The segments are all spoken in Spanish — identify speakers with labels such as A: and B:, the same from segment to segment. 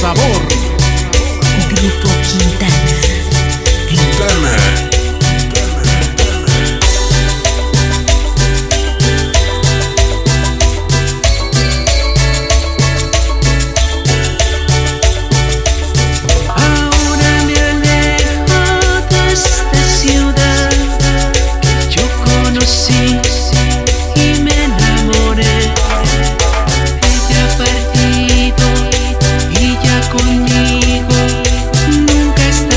A: sabor.
B: Grupo Quintana.
A: Quintana.
B: Conmigo nunca está.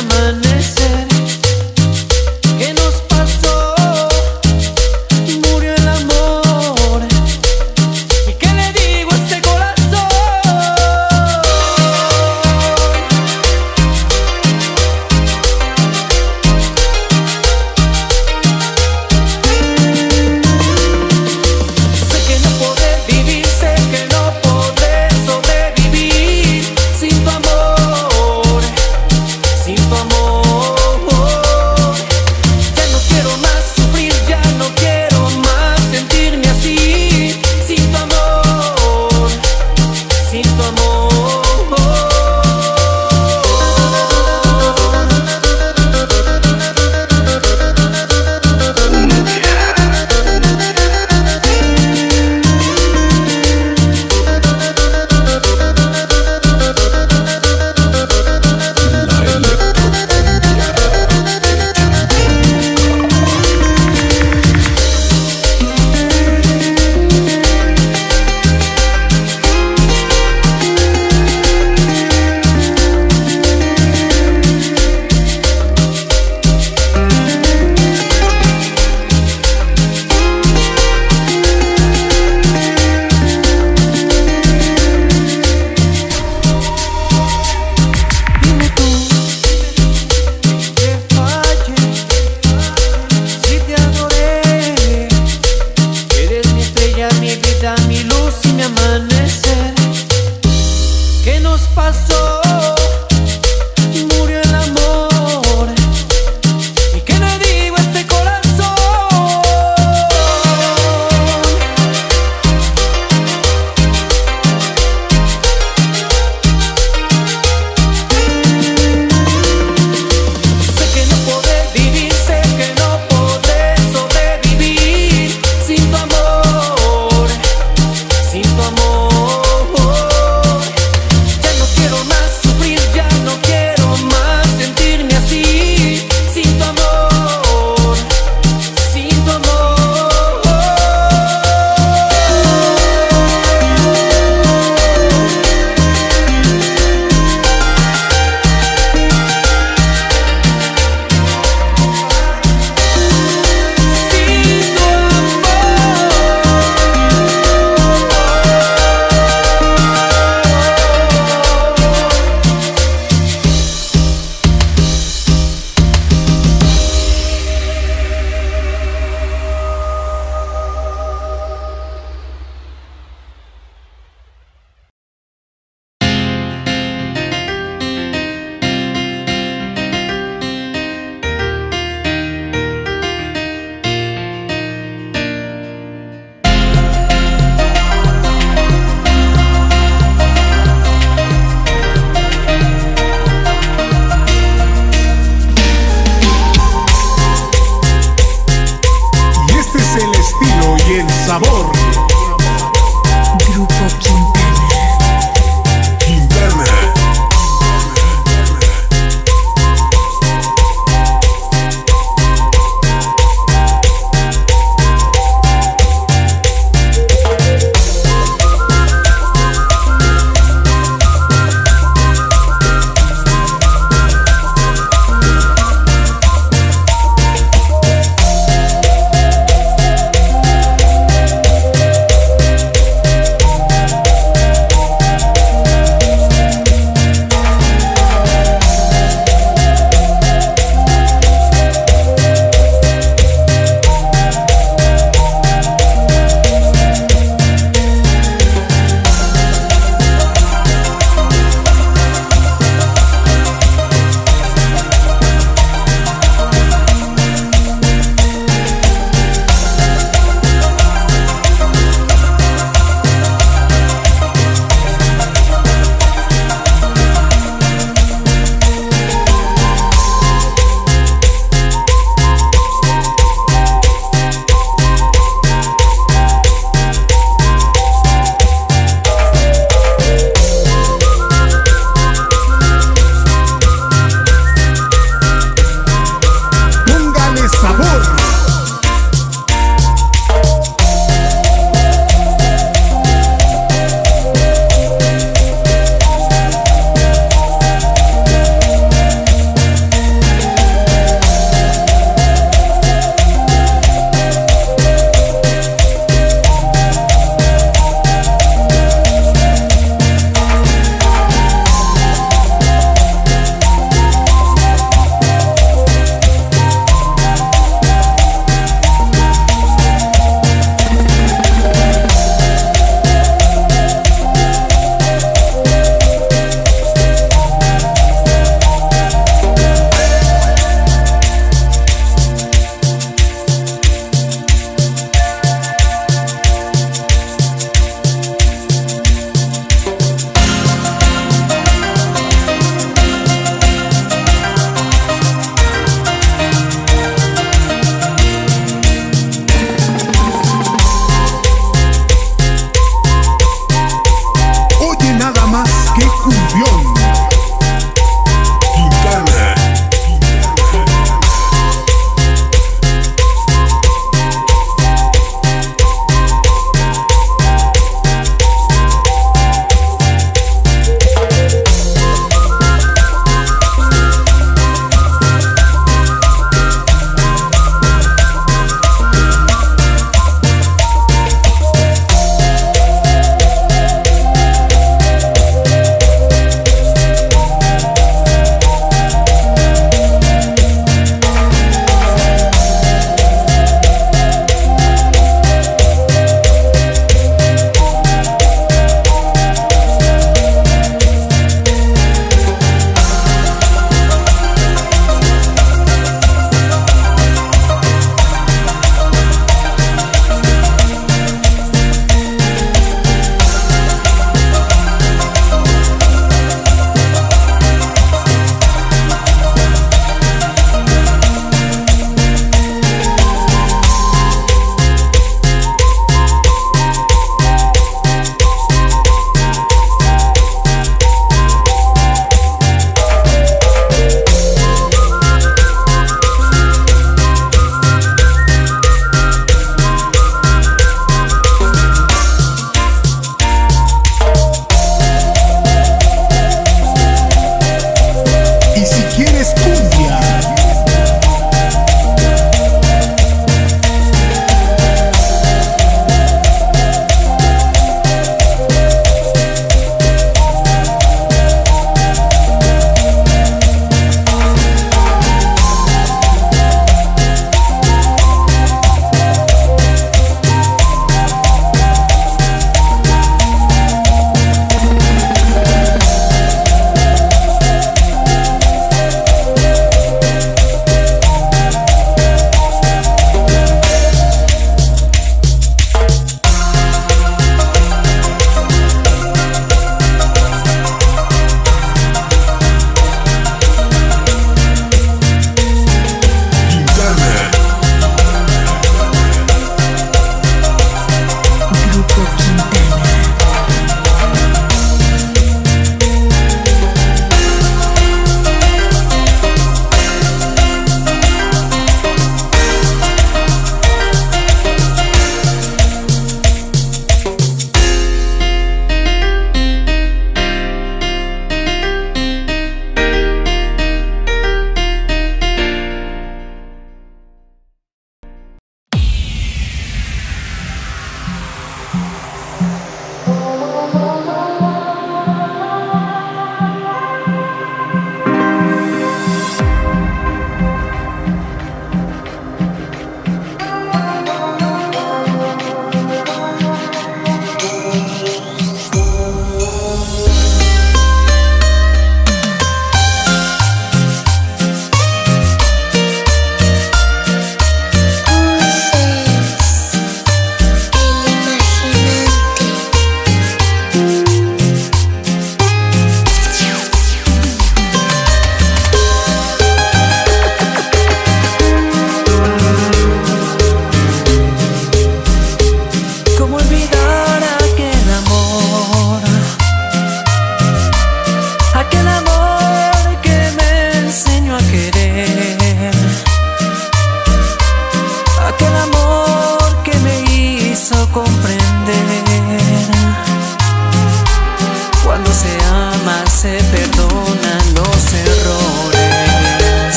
C: amanecer. ¿Qué nos pasó? Murió el amor. ¿Y qué le digo a este corazón? Sé que no podré vivir, sé que no podré sobrevivir sin tu amor, sin tu amor.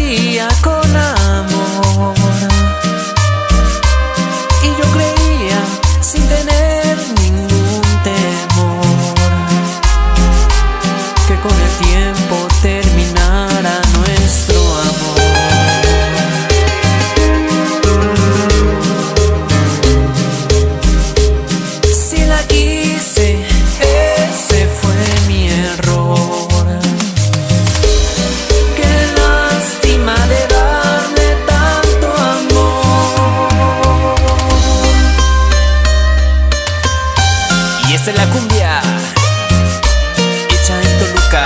C: decía con amor, y yo creía sin tener ningún temor que con el tiempo terminara nuestro amor. Si la quise, ese fue mi error. Qué lástima de darle tanto amor. Y esta es la cumbia hecha en Toluca.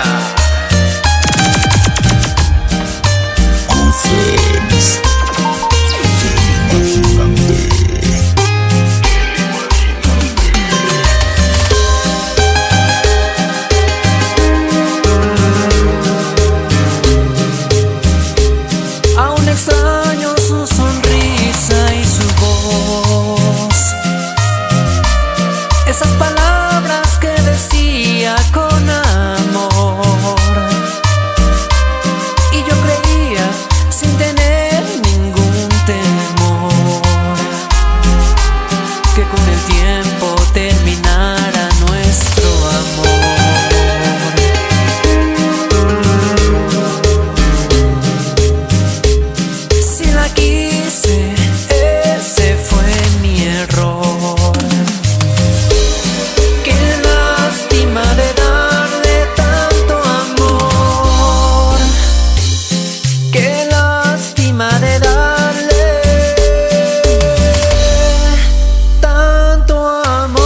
C: Aún extraño su sonrisa y su voz, esas palabras que decía con amor, y yo creía sin tener ningún temor que con el tiempo terminara nuestro amor. Si la quise, ese fue mi error. Qué lástima de darle tanto amor. Qué lástima de darle tanto amor.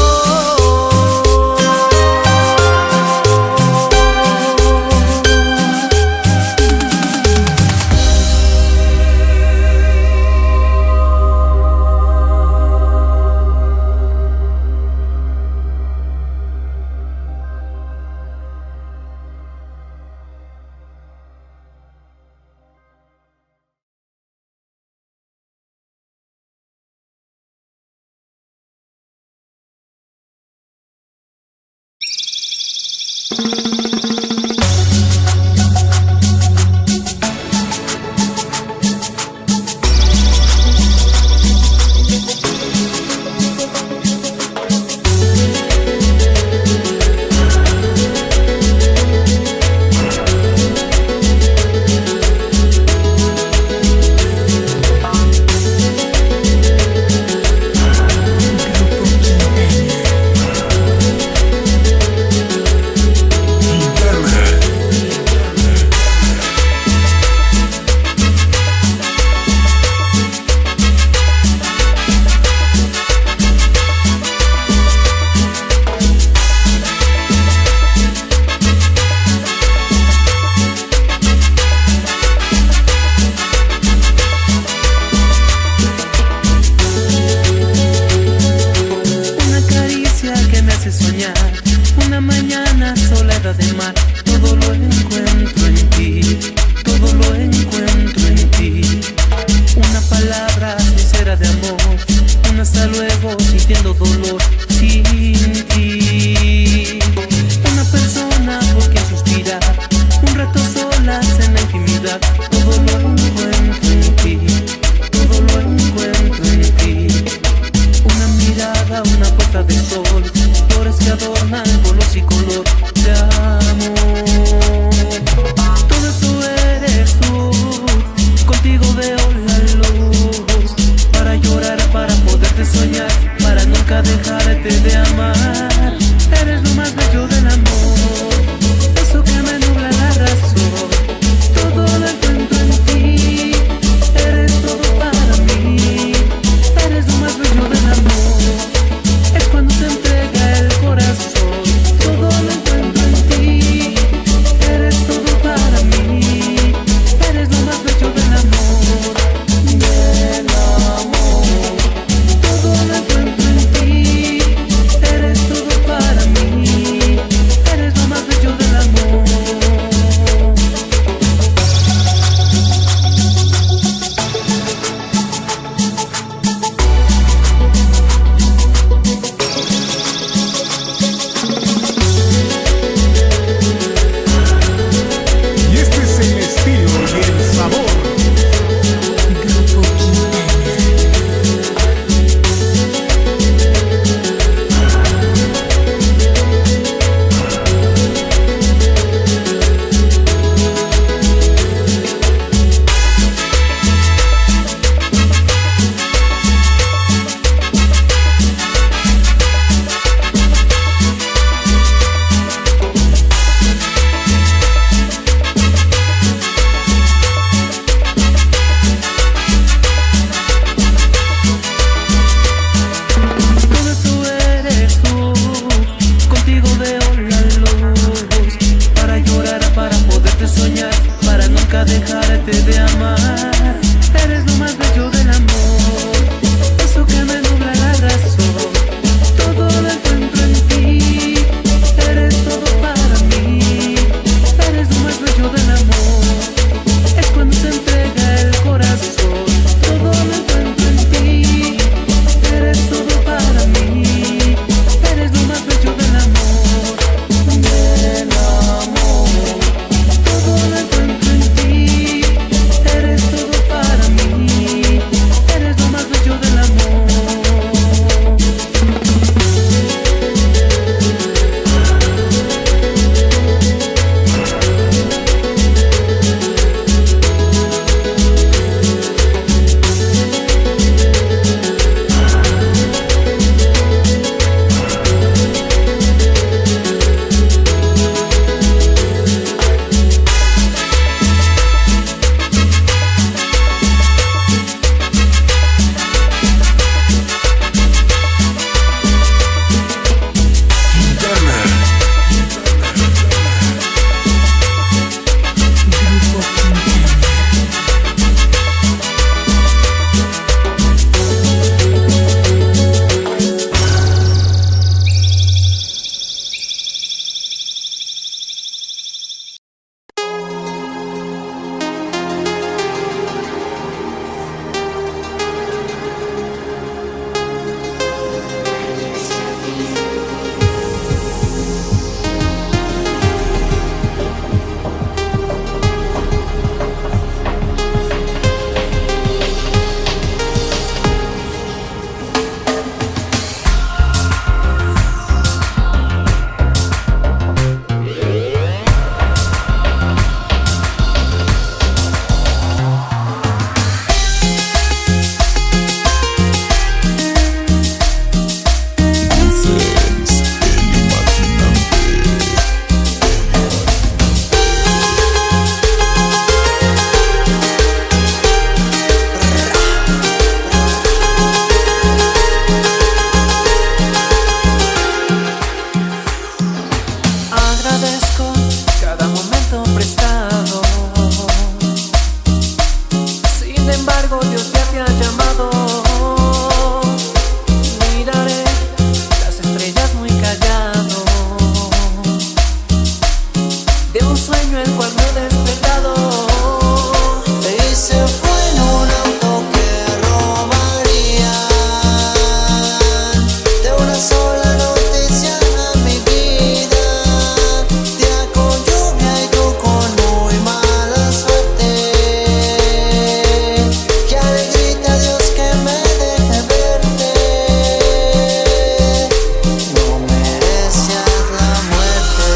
C: Una mañana soledad de mar, todo lo encuentro en ti, todo lo encuentro en ti. Una palabra sincera de amor, un hasta luego sintiendo dolor sin ti. Una persona por quien suspirar, un rato solas en la intimidad, todo lo encuentro en ti, todo lo encuentro en ti. Una mirada, una puesta de sol, flores que adornan color y color de amor. Todo eso eres tú, contigo veo la luz, para llorar, para poderte soñar, para nunca dejar arte de amar. Eres lo más bello del amor, eso que me nubla la razón. Todo lo encuentro en ti, eres todo para mí. Eres lo más bello del amor, es cuando se entrega el corazón. Todo lo encuentro en ti, eres todo para mí. Eres lo más bello del amor, del amor. Todo lo encuentro en ti, eres todo para mí. Eres lo más bello del amor.
B: Grupo Quintana.
C: Agradezco cada momento prestado. Sin embargo, Dios ya te ha llamado. Miraré las estrellas muy callado, de un sueño el cual me he despertado.
D: Y se fue en un auto que robarían. De una sola noticia a mi vida. Día con lluvia y tú con muy mala suerte. Qué alegrita Dios que me deje verte. No merecías la muerte.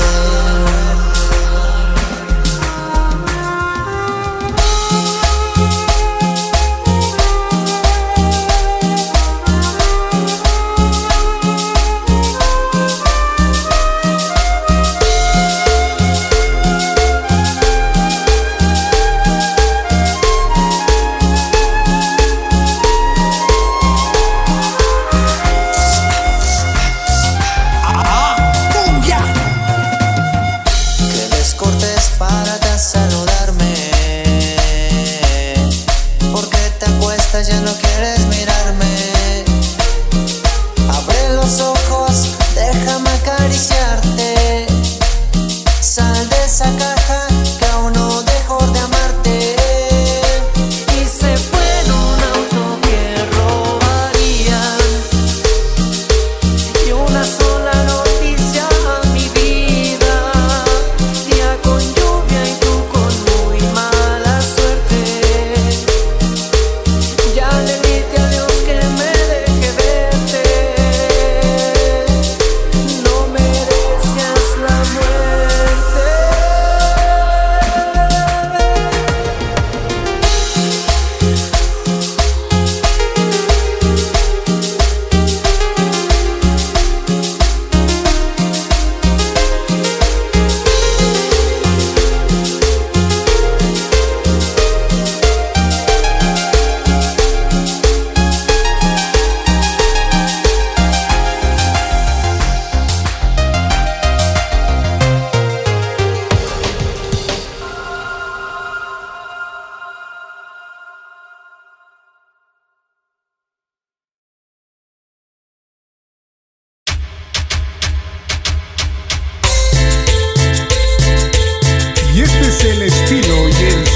D: Que descortés para ya saludarme. Porque te acuestas, ya no quieres mirarme. Abre los ojos, déjame acariciarte. Sal de esa caja que aún no dejo de amarte.
C: Y se fue en un auto que robarían. Y una sola noticia a mi vida. Día con lluvia y tú con muy mala suerte. Ya le grité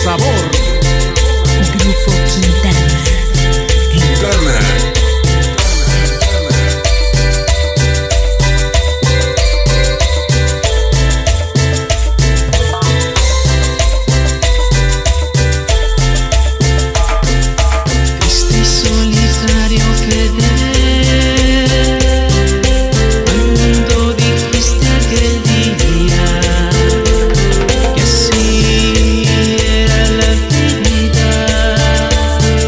E: sabor.
B: Grupo Quintana.
A: Quintana.
C: Este solitario querer, cuando dijiste aquel día que así era la vida,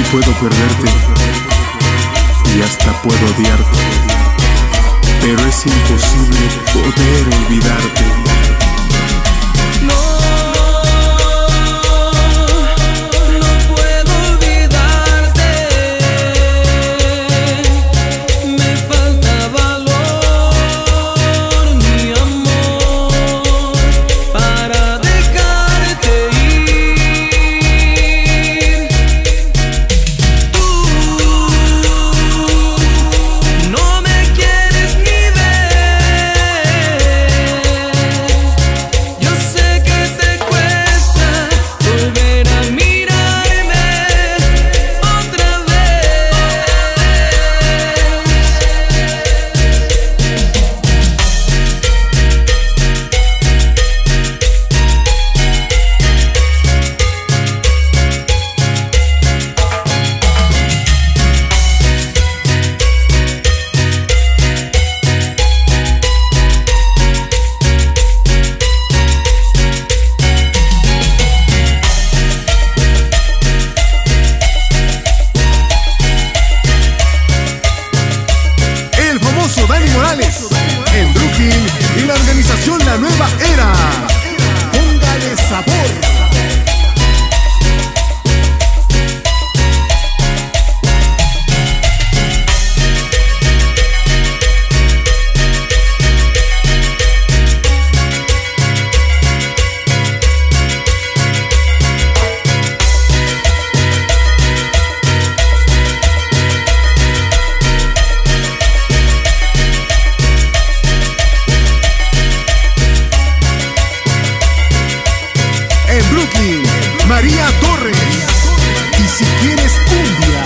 E: Puedo perderte y hasta puedo odiarte, pero es imposible poder olvidarte.
F: Dani Morales, en Brooklyn y la organización La Nueva Era. Póngale sabor. María Torres, y si quieres cumbia.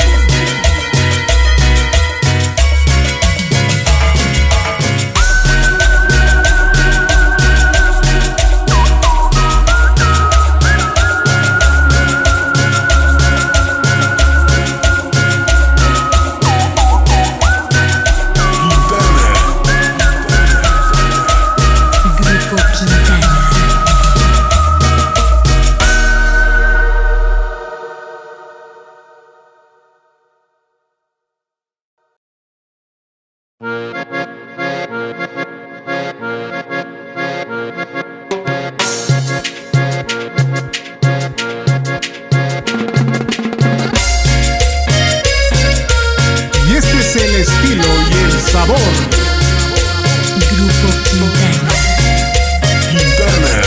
F: Y este es el estilo y el sabor.
B: Grupo Quintana.
A: Quintana.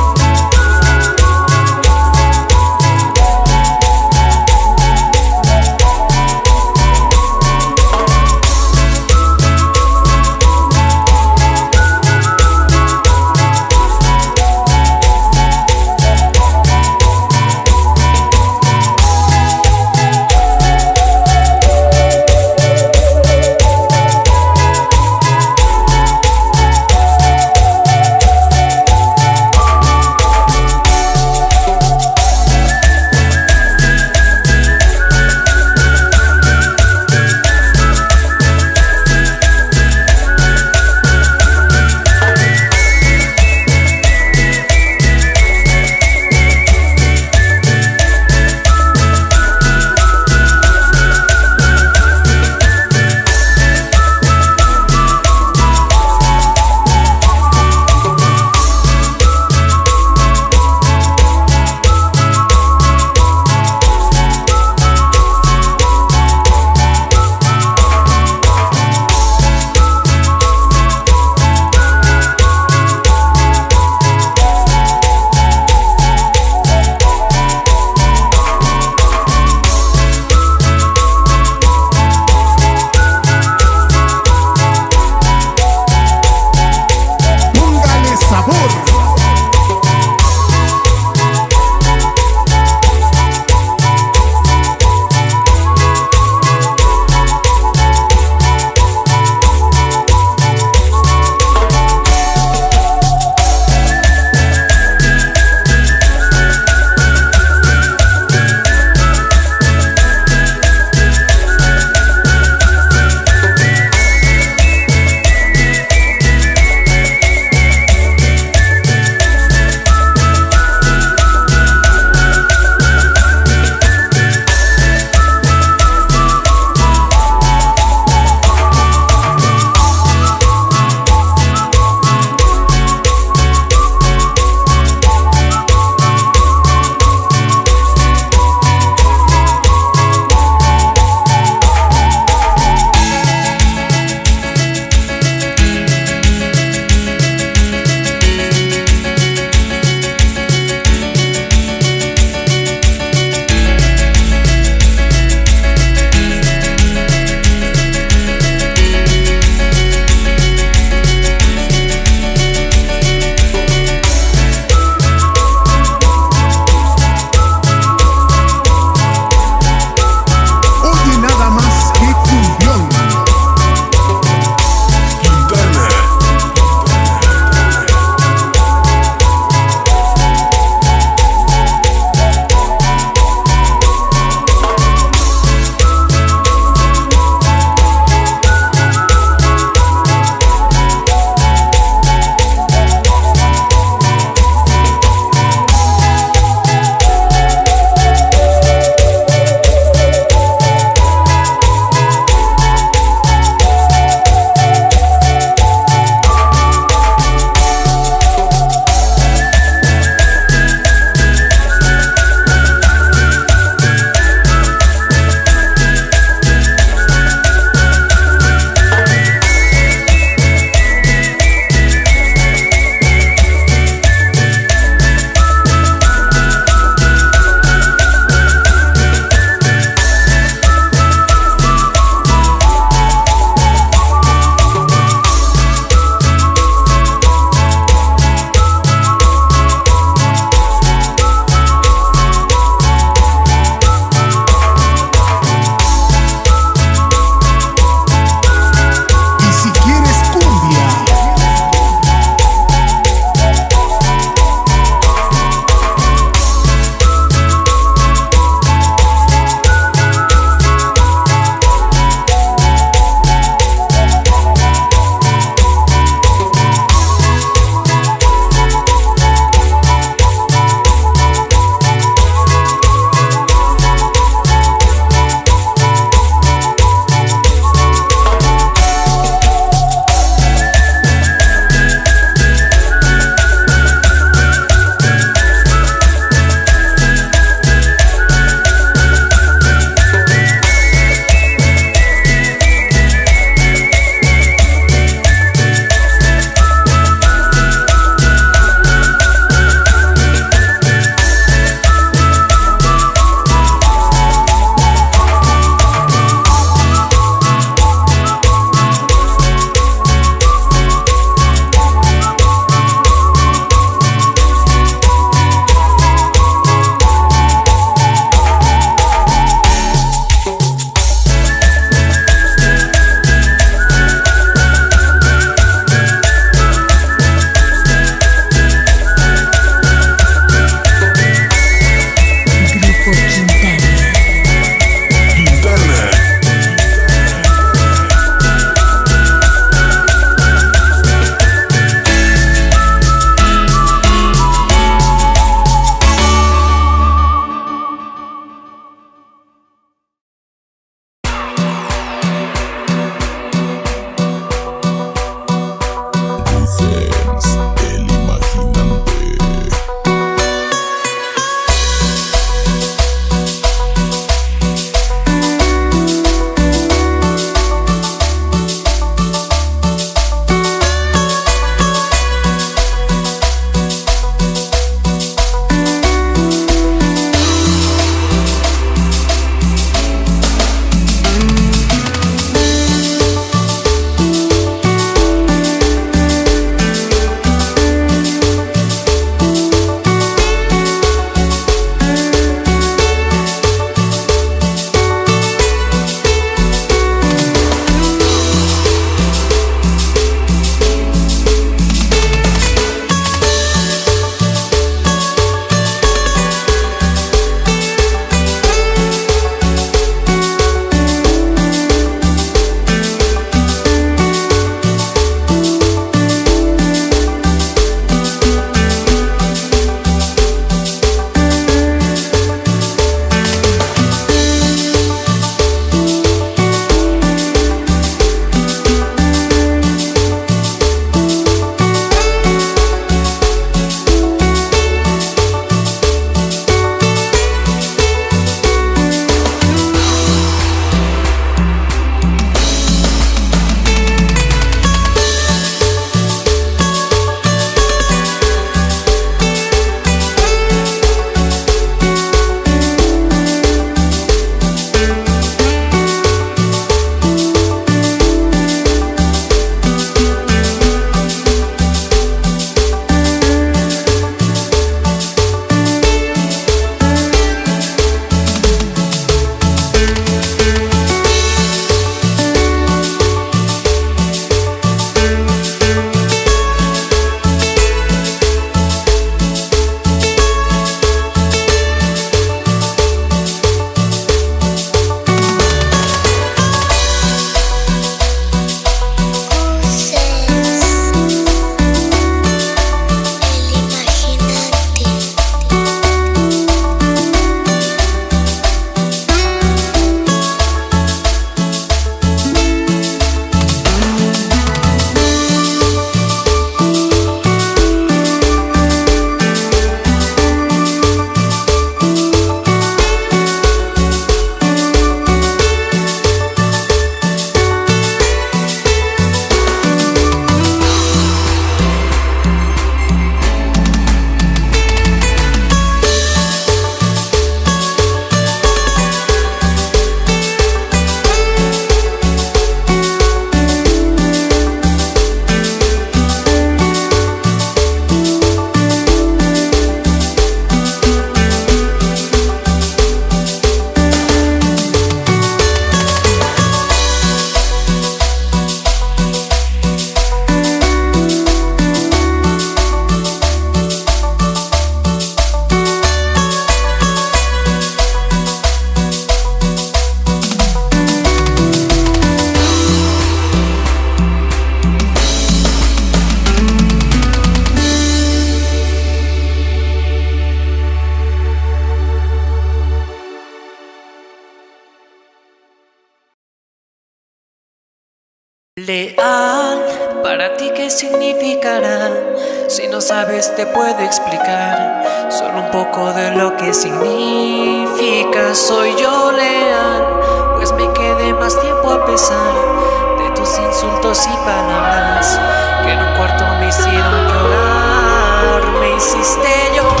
G: Leal, ¿para ti qué significará? Si no sabes te puedo explicar solo un poco de lo que significa. Soy yo leal, pues me quedé más tiempo a pesar de tus insultos y palabras que en un cuarto me hicieron llorar. Me hiciste llorar.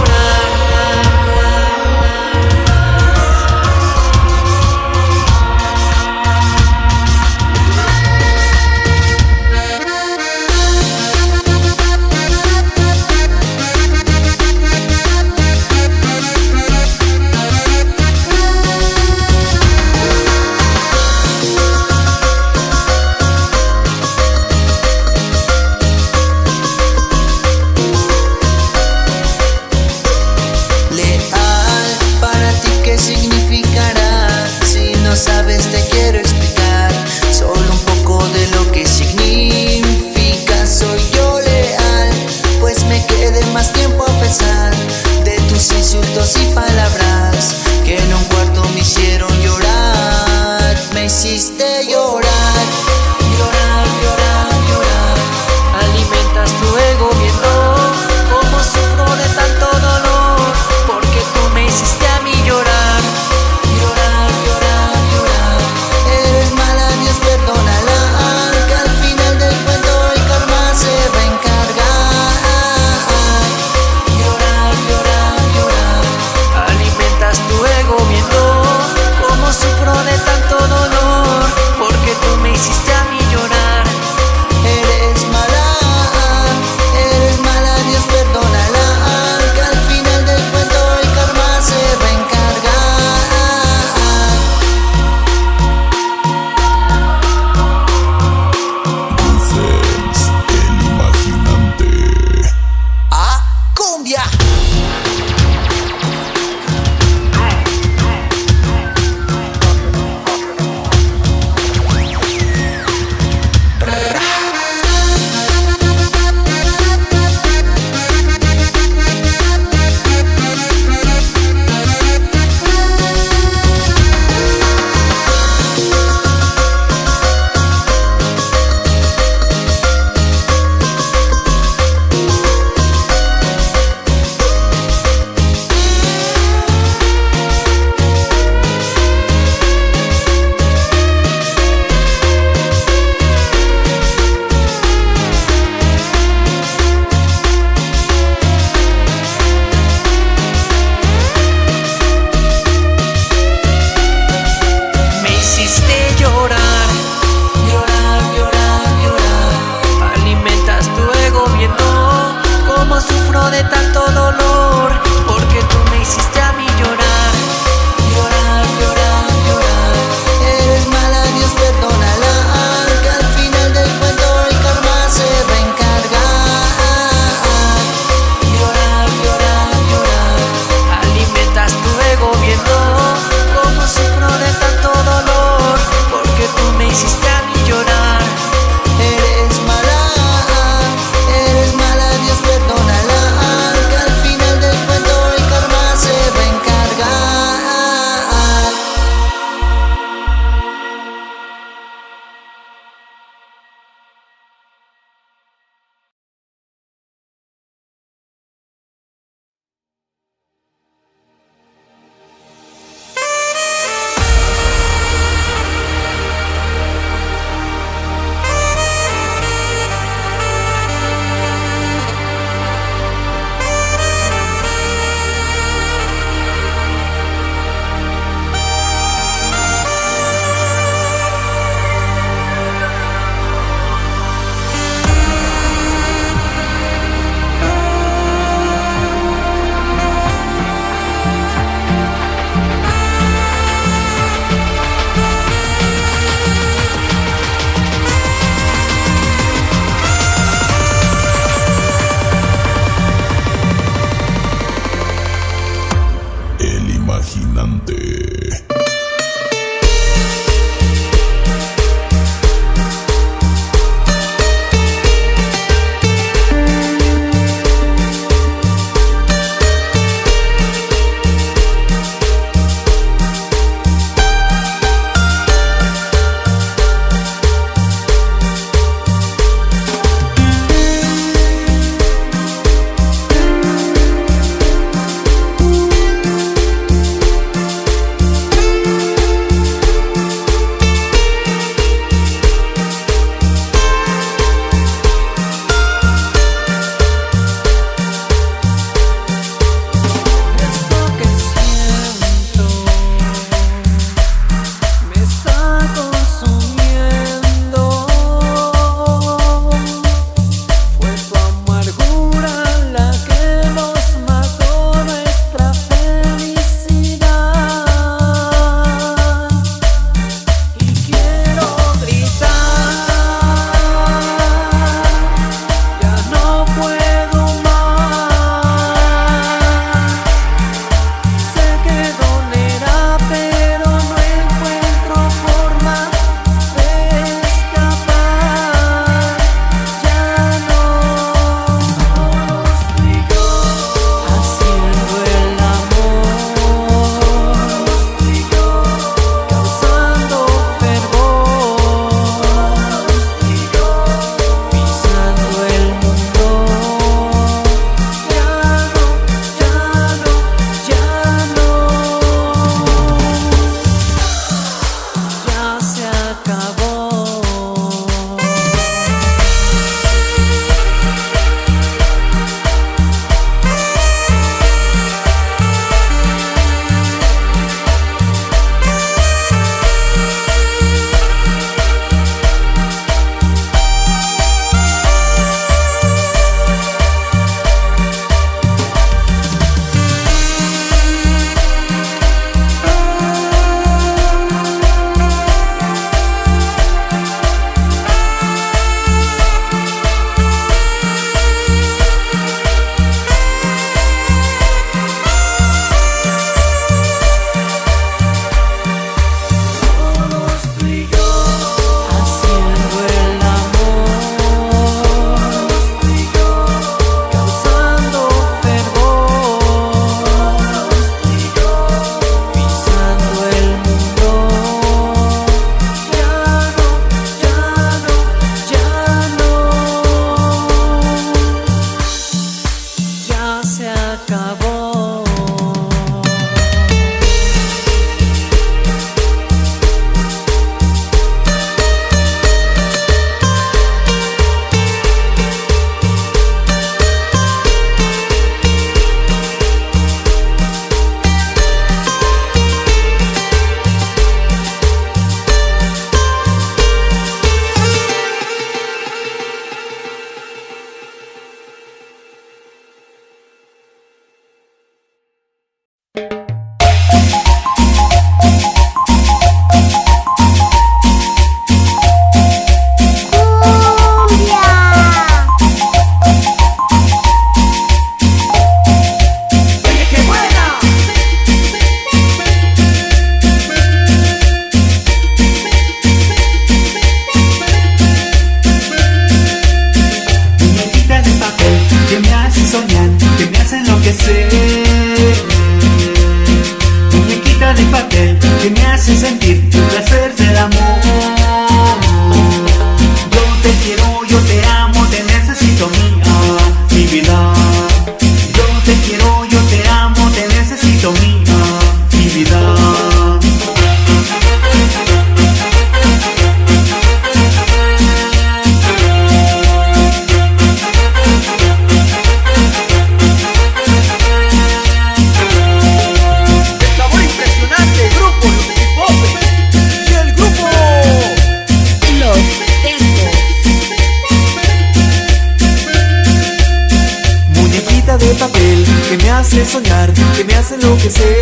H: hace soñar, que me hace enloquecer.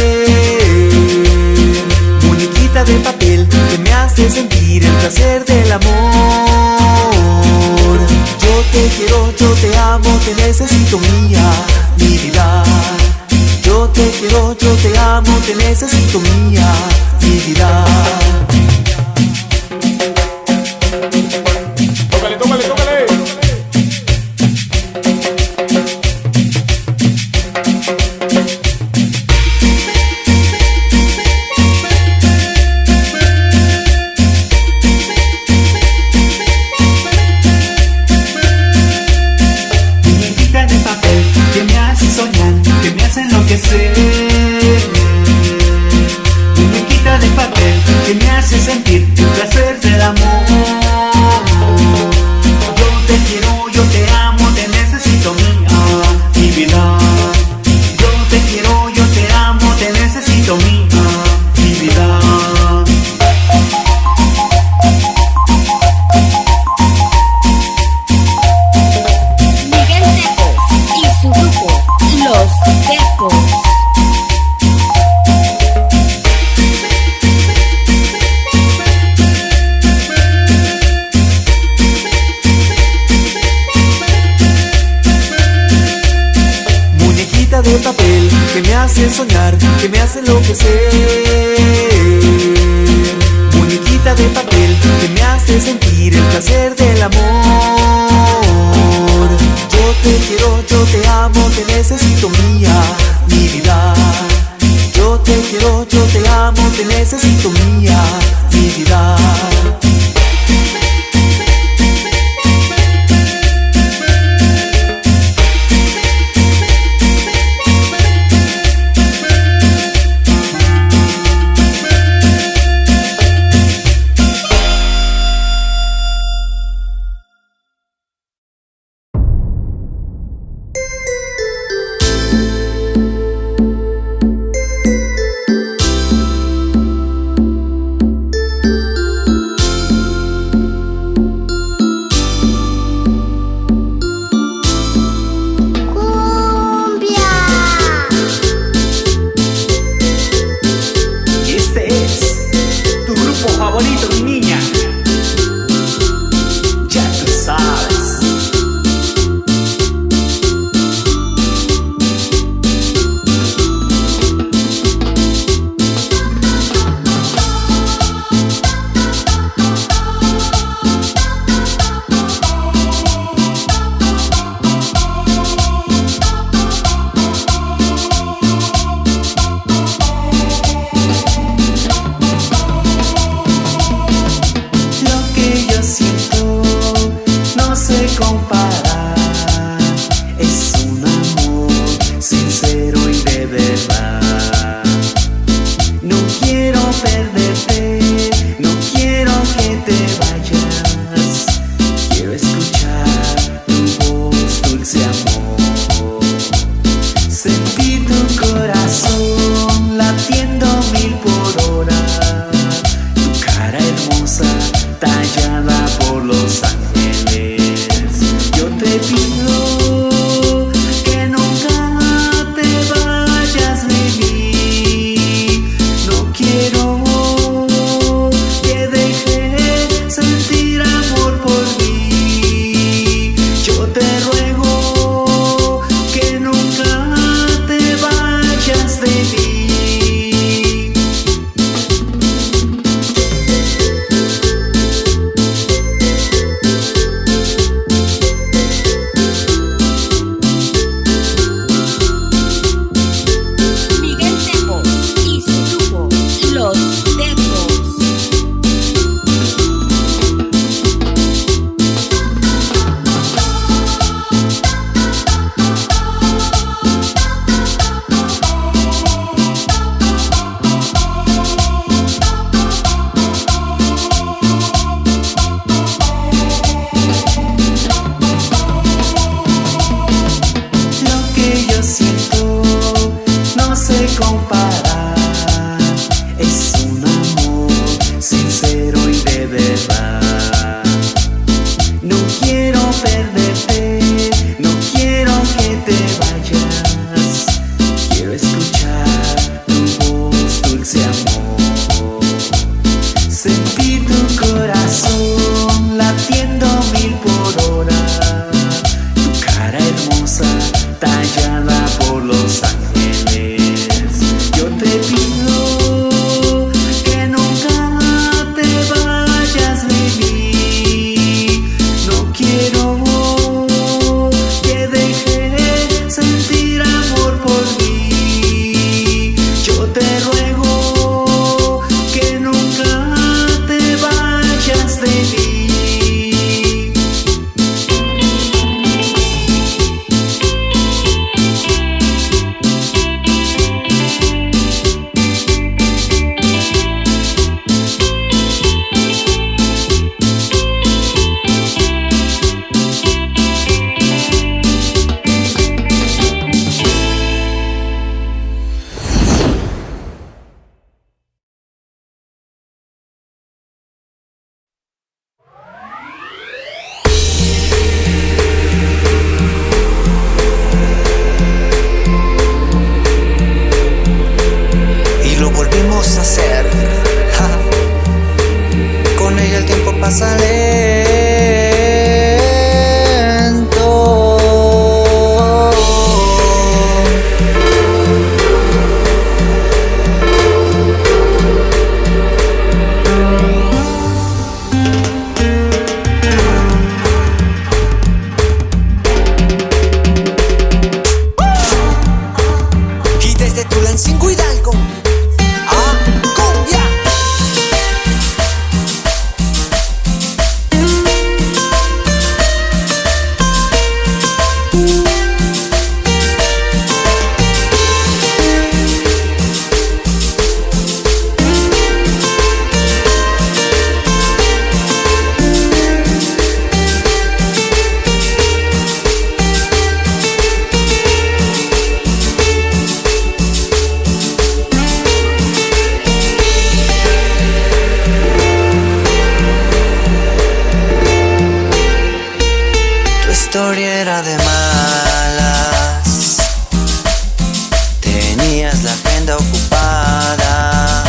H: Muñequita de papel que me hace sentir el placer del amor. Yo te quiero, yo te amo, te necesito mía, mi vida. Yo te quiero, yo te amo, te necesito mía, mi vida.
I: Tócale, tócale, tócale.
H: Muñequita de papel que me hace soñar, que me hace enloquecer. Muñequita de papel que me hace sentir el placer del amor. Yo te quiero, yo te amo, te necesito mía, mi vida. Yo te quiero, yo te amo, te necesito mía, mi vida.
B: Miguel Tecos y su grupo, Los Tecos.
H: Muñequita de papel que me hace soñar, que me hace enloquecer. Muñequita de papel que me hace sentir el placer del amor. Yo te quiero, yo te amo, te necesito mía, mi vida. Yo te quiero, yo te amo, te necesito mía, mi vida.
D: historia era de malas. Tenías la agenda ocupada.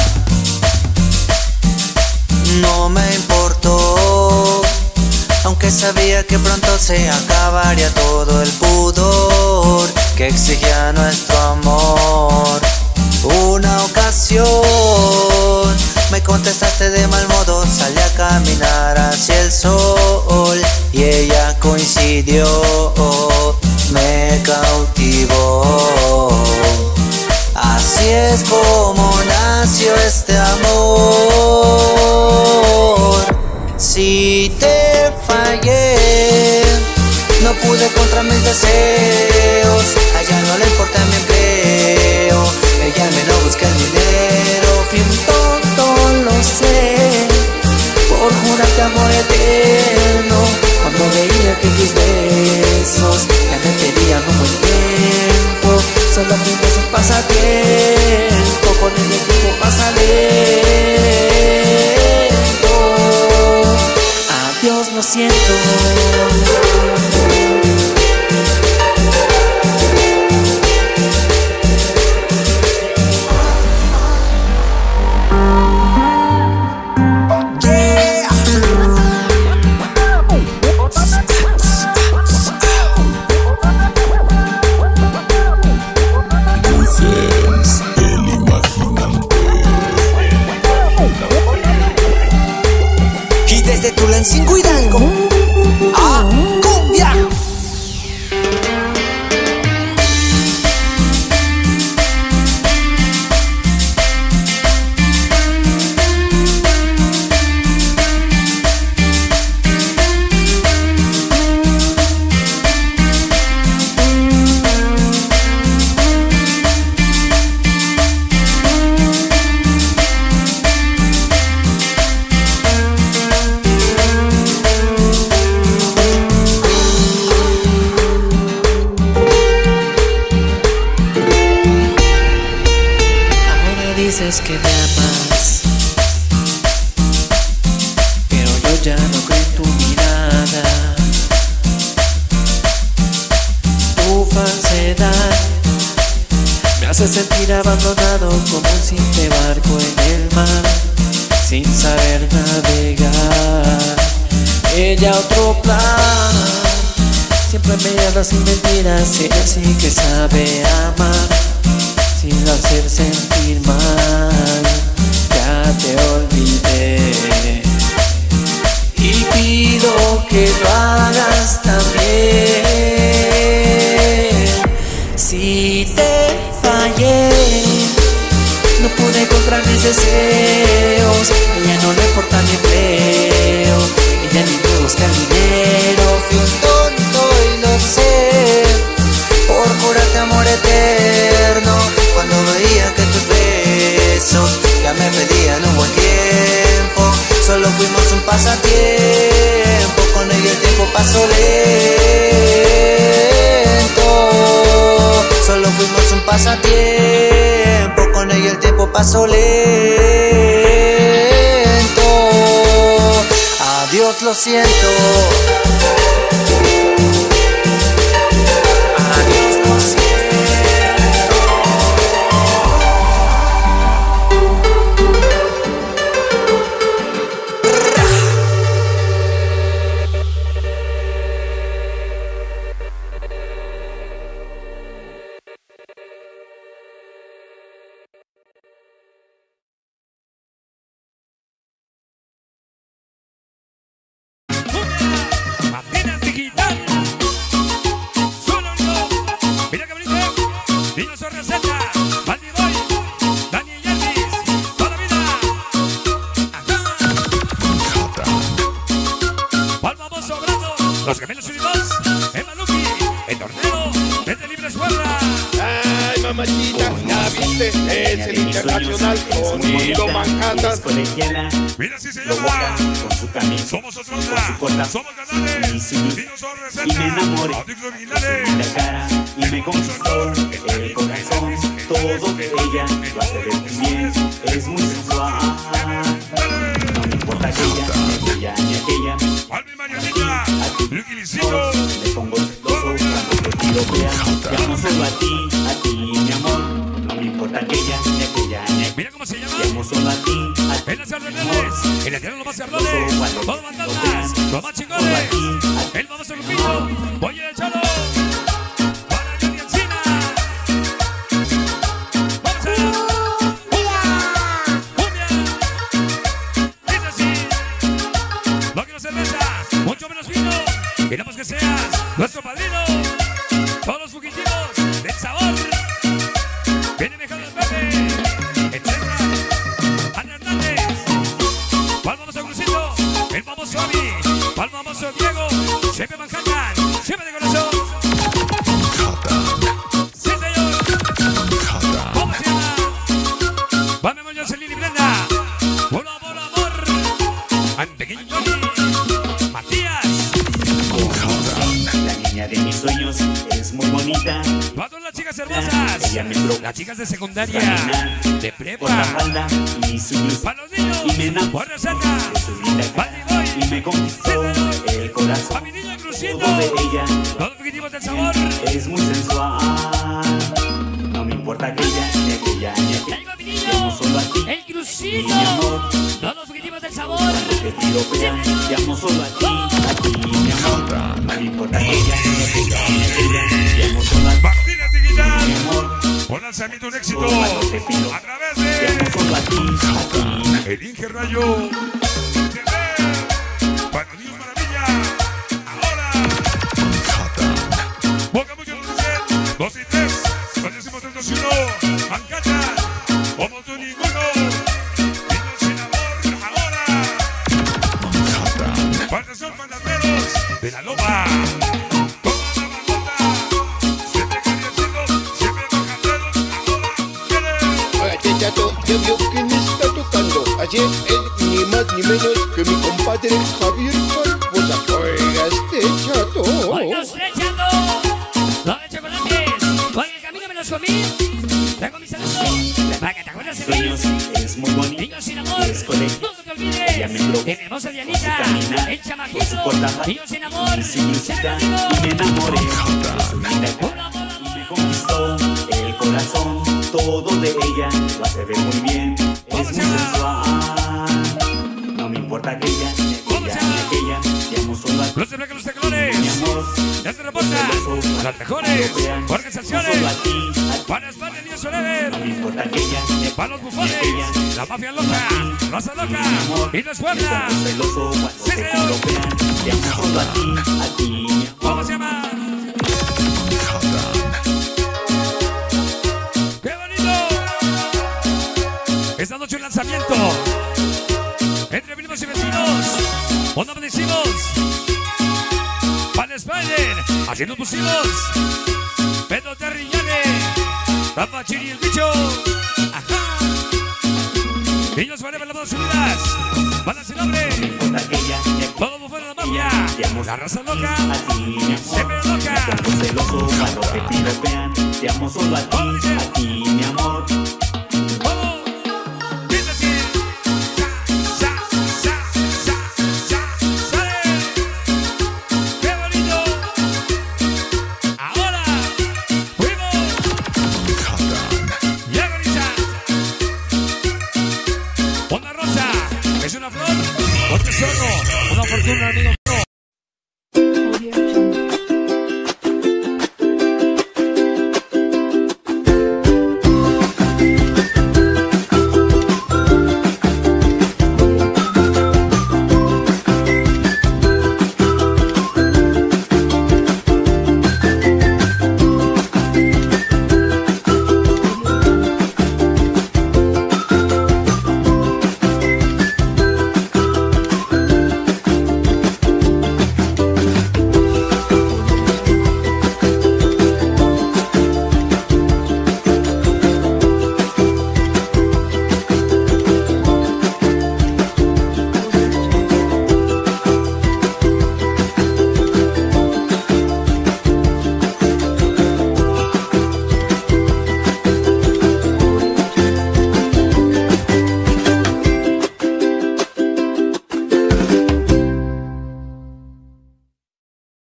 D: No me importó, aunque sabía que pronto se acabaría todo el pudor que exigía nuestro amor. Una ocasión me contestaste de mal modo, salí a caminar hacia el sol y ella coincidió, me cautivó. Así es como nació este amor. Si te fallé, no pude contra mis deseos. A ella no le importa mi empleo, ella me no busca el dinero. Fui un tonto, lo sé, por jurarte amor eterno. Cuando veía que tus besos ya me pedían un buen tiempo, solo fuimos un pasatiempo, con el tiempo pasa lento. Adiós, lo siento. Sin Hidalgo, a cumbia. Dices que me amas, pero yo ya no creo en tu mirada. Tu falsedad me hace sentir abandonado como un simple barco en el mar, sin saber navegar. Ella otro plan, siempre me habla sin mentiras, ella sí que sabe amar, sin hacer sentir mal. Ya te olvidé y pido que lo hagas también. Si te fallé, no pude contra mis deseos. Ella no le importa mi empleo, ella ni me busca el dinero. Fui un tonto y lo sé, por jurarte amor eterno. Cuando veía que tus besos ya me pedían un buen tiempo, solo fuimos un pasatiempo, con ella el tiempo pasó lento. Solo fuimos un pasatiempo, con ella el tiempo pasó lento. Adiós, lo siento. Adiós, lo siento.
I: Martínez Digital. Solo mira que bonito. Vino su receta. Valdiboy, Dani y Elvis. Toda la vida. Acá. Vamos sobrando. Los gemelos unidos. Emma Luqui. El torneo. Desde Libres Guarda.
J: Ay, mamachita, ya viste, es el internacional Sonido Manhattan.
I: Mira si se llama. Somos Otronda, somos ganadores. Vino su receta.
K: Y me enamoré
I: Audífonos originales.
K: de la cara y me conquistó el corazón. Todo de ella lo hace ver muy bien, es muy sensual. No me importa aquella ni aquella.
I: Alvin Marianita. Lucky Licito.
K: Me pongo celoso cuando te piropean. Te amo solo a ti, mi amor. No me importa aquella, ni aquella, ni aquella.
I: Mira cómo se llama.
K: Te amo solo a ti,
I: En las arroneles, en la tierra los más cerrones, todos mandantas, los más chingones, el famoso Lupito, oye el cholo, para Johnny Encina. Vamos a cumbia, dice así, no quiero cerveza, mucho menos vino, queremos que seas nuestro padrino, todos los fugitivos del sabor, viene mejor el Pepe, etcétera. El famoso Ami, el famoso Diego, siempre Manhattan, siempre de corazón. Sí, señor. ¿Cómo se llama? Vamos, Jocelyn y Brenda. Bolo, bolo, amor. Pequeño Johnny. Matías.
K: La niña de mis sueños es muy bonita.
I: Todas las chicas hermosas. Las chicas de secundaria, de prepa. Para los niños. Por receta.
K: Y me conquistó el corazón.
I: A mi niña Crucito.
K: Todo de ella.
I: Todos los fugitivos del sabor.
K: Es muy sensual. No me importa aquella, ni aquella, ni aquella. Te amo solo a ti.
B: El Crucito.
K: Mi amor.
B: Todos los fugitivos del sabor.
K: Te piropean. Te amo solo a ti, mi amor. No me importa aquella, ni aquella, ni aquella. Te amo solo a ti.
I: Martínez Digital.
K: Mi amor.
I: Un lanzamiento, un éxito.
K: A
I: través
K: te amo solo a ti.
I: el Inge Rayo. Para Dios Maravilla. Ahora. Boca mucho nos dicen 2 y 3. Nos decimos 3, 2 y 1. Mancata. Como tú ninguno. Niños sin amor. Ahora. Para son pandateros de la Loba. Toda la bandota. Siempre queriendo, siempre macateros. Ahora.
J: Oye, chato, ya vio quién está tocando. Así es, él ni más ni menos que mi compadre Javier Barbosa. Oiga, chato.
B: Oiga usted, chato. No de chocolates. Oiga, el camino me los comí. Traigo mi saludo. Para que te acuerdes de mí.
K: Es muy bonito.
B: Niños sin amor. No te olvides. En hermosa Dianita. El chamaquito. Niños sin amor.
K: Simplicidad. Y me enamoré de su linda cara. Y me conquistó el corazón. Todo de ella lo hace ver muy bien. Es muy sensual. No me importa aquella, ni aquella. Te amo solo a ti.
I: Los de Blanca, los teclones.
K: Mi amor.
I: Ya te reporta. Las mejores organizaciones. Para España, Dios Forever.
K: No me importa aquella,
I: Para los bufones. La mafia loca. Raza loca. Y no es fuerza.
K: celoso cuando
I: Sí,
K: te
I: señor.
K: piropean. Te amo solo a ti, mi amor.
I: ¿Cómo se llama? ¡Qué bonito! Esta noche un lanzamiento entre primos y vecinos. ¿Dónde amanecimos? Para Spider, así nos pusimos. Pedro Terrillane, Rafa Chiri el bicho. Ajá. Niños Forever, las Manos Unidas. Bandas sin nombre. Todo bufón de la mafia. La raza loca. Siempre loca.
K: Celoso cuando te piropean. Te amo solo a ti, mi amor.